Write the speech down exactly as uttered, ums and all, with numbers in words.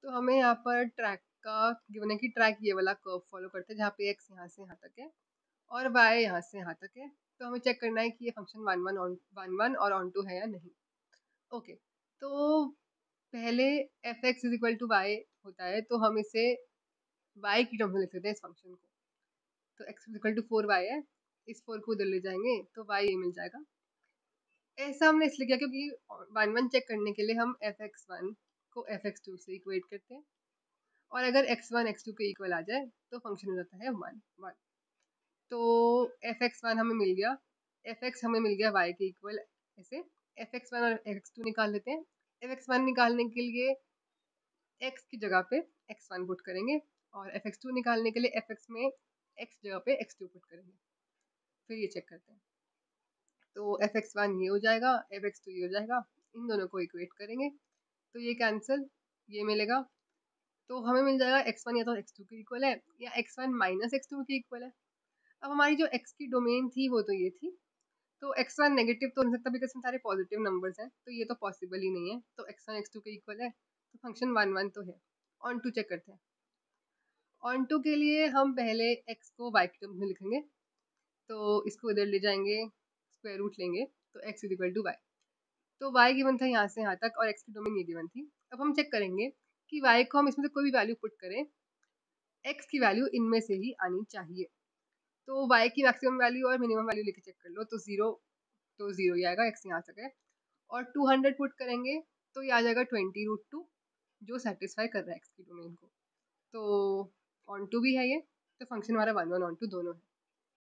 तो हमें यहाँ पर ट्रैक का गिवन है कि ट्रैक ये वाला कर्व फॉलो करते हैं जहाँ पे एक्स यहाँ से यहाँ तक है और वाई यहाँ से यहाँ तक है। तो हमें चेक करना है कि ये function one one on one one और ऑन टू है या नहीं। ओके, तो पहले F X is equal to Y होता है तो हम इसे वाई की टर्म में लिख लेते हैं इस फंक्शन को। तो x is equal to four Y है, इस फोर को उधर ले जाएंगे तो वाई ये मिल जाएगा। ऐसा हमने इसलिए किया क्योंकि वन वन चेक करने के लिए हम एफ एक्स वन को एफ एक्स टू से इक्वेट करते हैं और अगर एक्स वन एक्स टू के इक्वल आ जाए तो फंक्शन हो जाता है वन वन। तो एफ एक्स वन हमें मिल गया, एफ एक्स हमें मिल गया वाई के इक्वल। ऐसे एफ एक्स वन और एक्स टू निकाल लेते हैं। एफ एक्स वन निकालने के लिए एक्स की जगह पे एक्स वन पुट करेंगे और एफ एक्स टू निकालने के लिए एफ एक्स में एक्स जगह पे एक्स टू पुट करेंगे। फिर ये चेक करते हैं। तो एफ एक्स वन ये हो जाएगा, एफ एक्स टू ये हो जाएगा, इन दोनों को इक्वेट करेंगे तो ये कैंसिल, ये मिलेगा। तो हमें मिल जाएगा एक्स वन या तो एक्स टू के इक्वल है या x one minus x two के इक्वल है। अब हमारी जो एक्स की डोमेन थी वो तो ये थी, तो एक्स वन नेगेटिव तो हो सकता बिकॉज में सारे पॉजिटिव नंबर्स हैं तो ये तो पॉसिबल ही नहीं है। तो एक्स वन एक्स टू के इक्वल है तो फंक्शन वन वन तो है। ऑन टू चेक करते हैं। ऑन टू के लिए हम पहले एक्स को वाई की टर्म में लिखेंगे तो इसको इधर ले जाएंगे, स्क्वायर रूट लेंगे तो x is equal to y. तो वाई गिवन था यहाँ से यहाँ तक और एक्स की डोमेन ये गिवन थी। अब हम चेक करेंगे कि वाई को हम इसमें से कोई भी वैल्यू पुट करें, एक्स की वैल्यू इनमें से ही आनी चाहिए। तो वाई की मैक्सिमम वैल्यू और मिनिमम वैल्यू लेके चेक कर लो तो जीरो, तो जीरो ही आएगा, एक्स यहाँ तक है। और टू हंड्रेड पुट करेंगे तो ये आ जाएगा ट्वेंटी रूट टू जो सेटिस्फाई कर रहा है एक्स की डोमेन को। तो ऑन टू भी है ये, तो फंक्शन हमारा वन वन ऑन टू दोनों है।